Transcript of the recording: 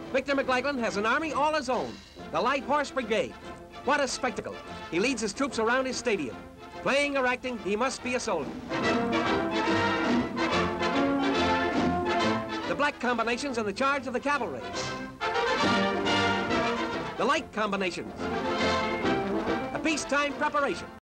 Victor McLaglen has an army all his own, the Light Horse Brigade. What a spectacle. He leads his troops around his stadium. Playing or acting, he must be a soldier. The black combinations in the charge of the cavalry. The light combinations. A peacetime preparation.